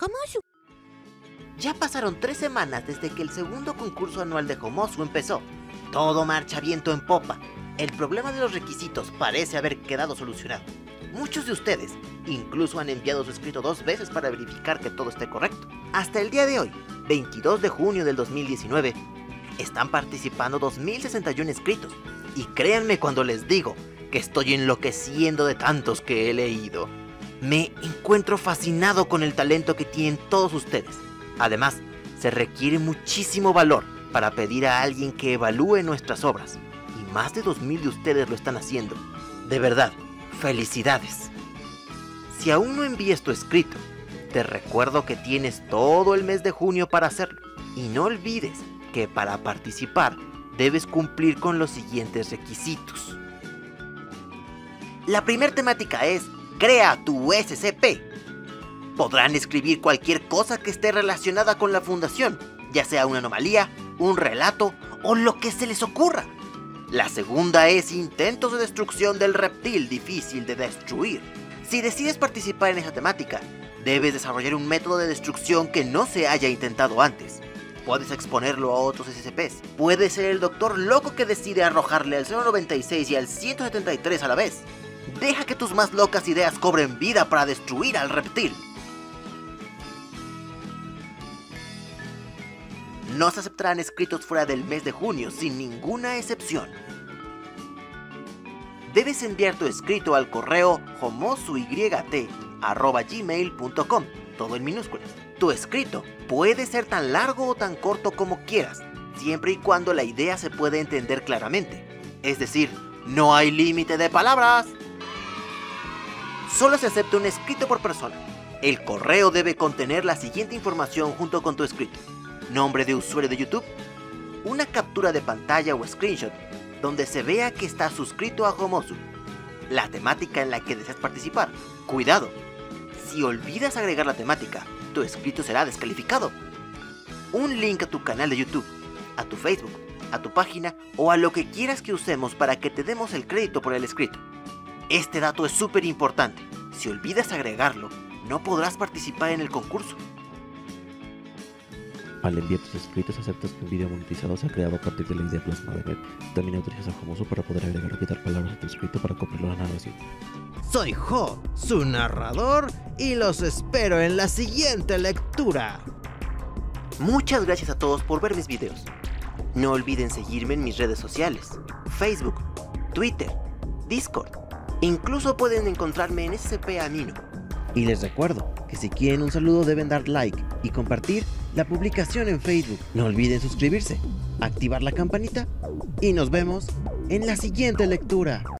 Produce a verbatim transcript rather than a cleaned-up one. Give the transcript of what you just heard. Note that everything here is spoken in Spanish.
Homosu. Ya pasaron tres semanas desde que el segundo concurso anual de Homosu empezó. Todo marcha viento en popa. El problema de los requisitos parece haber quedado solucionado. Muchos de ustedes incluso han enviado su escrito dos veces para verificar que todo esté correcto. Hasta el día de hoy, veintidós de junio del dos mil diecinueve, están participando dos mil sesenta y uno escritos. Y créanme cuando les digo que estoy enloqueciendo de tantos que he leído. Me encuentro fascinado con el talento que tienen todos ustedes. Además, se requiere muchísimo valor para pedir a alguien que evalúe nuestras obras. Y más de dos mil de ustedes lo están haciendo. De verdad, felicidades. Si aún no envías tu escrito, te recuerdo que tienes todo el mes de junio para hacerlo. Y no olvides que para participar debes cumplir con los siguientes requisitos. La primera temática es: crea tu S C P. Podrán escribir cualquier cosa que esté relacionada con la fundación, ya sea una anomalía, un relato o lo que se les ocurra. La segunda es intentos de destrucción del reptil difícil de destruir. Si decides participar en esa temática, debes desarrollar un método de destrucción que no se haya intentado antes. Puedes exponerlo a otros S C Ps. Puedes ser el doctor loco que decide arrojarle al cero noventa y seis y al ciento setenta y tres a la vez. Deja que tus más locas ideas cobren vida para destruir al reptil. No se aceptarán escritos fuera del mes de junio, sin ninguna excepción. Debes enviar tu escrito al correo homosuyt arroba gmail punto com, todo en minúsculas. Tu escrito puede ser tan largo o tan corto como quieras, siempre y cuando la idea se pueda entender claramente. Es decir, no hay límite de palabras. Solo se acepta un escrito por persona. El correo debe contener la siguiente información junto con tu escrito: nombre de usuario de YouTube, una captura de pantalla o screenshot donde se vea que estás suscrito a Homosu, la temática en la que deseas participar. Cuidado, si olvidas agregar la temática, tu escrito será descalificado. Un link a tu canal de YouTube, a tu Facebook, a tu página o a lo que quieras que usemos para que te demos el crédito por el escrito. Este dato es súper importante. Si olvidas agregarlo, no podrás participar en el concurso. Al enviar tus escritos aceptas que un video monetizado sea creado a partir de la idea plasmada en él. También autorizas a Homosu para poder agregar o quitar palabras a tu escrito para cumplirlo la narración. Soy Ho, su narrador, y los espero en la siguiente lectura. Muchas gracias a todos por ver mis videos. No olviden seguirme en mis redes sociales: Facebook, Twitter, Discord. Incluso pueden encontrarme en S C P Amino. Y les recuerdo que si quieren un saludo deben dar like y compartir la publicación en Facebook. No olviden suscribirse, activar la campanita y nos vemos en la siguiente lectura.